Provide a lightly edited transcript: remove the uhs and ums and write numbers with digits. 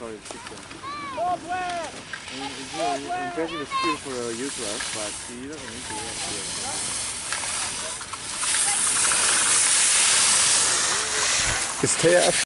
sorry, system. It's really impressive skill for a useless, but he doesn't need to have Is Thea